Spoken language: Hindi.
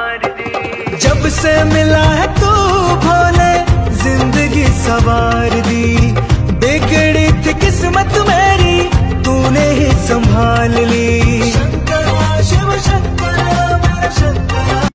जब से मिला है तू भोले जिंदगी सवार दी। बिगड़ी थी किस्मत मेरी तूने ही संभाल ली।